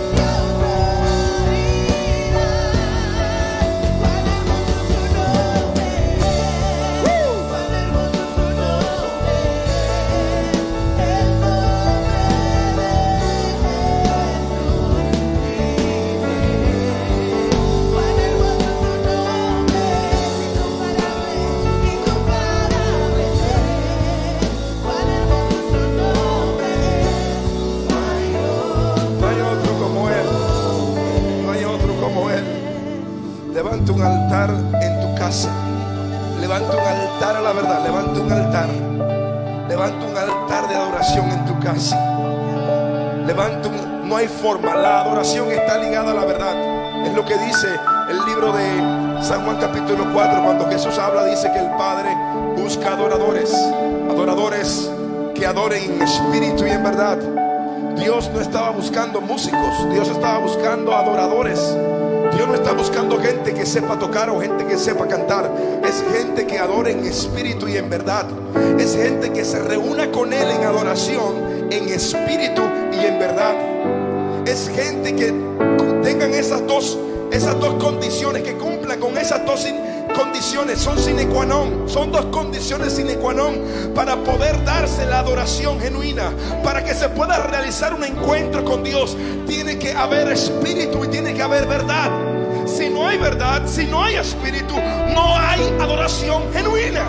Levanta un altar en tu casa, levanta un altar a la verdad, levanta un altar, levanta un altar de adoración en tu casa, levanta un, no hay forma, la adoración está ligada a la verdad. Es lo que dice el libro de San Juan capítulo cuatro, cuando Jesús habla, dice que el Padre busca adoradores, adoradores que adoren en espíritu y en verdad. Dios no estaba buscando músicos, Dios estaba buscando adoradores. Dios no está buscando gente que sepa tocar o gente que sepa cantar. Es gente que adore en espíritu y en verdad. Es gente que se reúna con Él en adoración, en espíritu y en verdad. Es gente que tengan esas dos, esas dos condiciones, que cumplan con esas dos condiciones. Son sine qua non, son dos condiciones sine qua non para poder darse la adoración genuina, para que se pueda realizar un encuentro con Dios. Tiene que haber espíritu y tiene que haber verdad. Si no hay verdad, si no hay espíritu, no hay adoración genuina.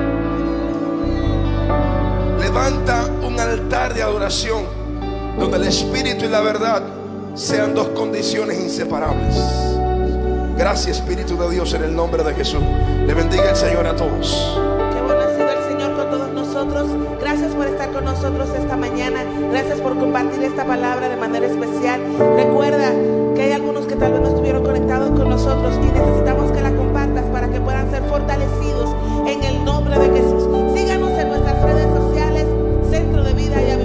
Levanta un altar de adoración donde el espíritu y la verdad sean dos condiciones inseparables. Gracias, Espíritu de Dios, en el nombre de Jesús. Le bendiga el Señor a todos. Qué bueno ha sido el Señor con todos nosotros. Gracias por estar con nosotros esta mañana. Gracias por compartir esta palabra de manera especial. Recuerda que hay algunos que tal vez no estuvieron conectados con nosotros y necesitamos que la compartas para que puedan ser fortalecidos en el nombre de Jesús. Síganos en nuestras redes sociales, Centro de Vida y